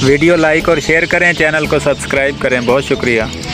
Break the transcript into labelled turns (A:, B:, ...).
A: Video like और share करें, channel को सब्सक्राइब करें। बहुत शुक्रिया।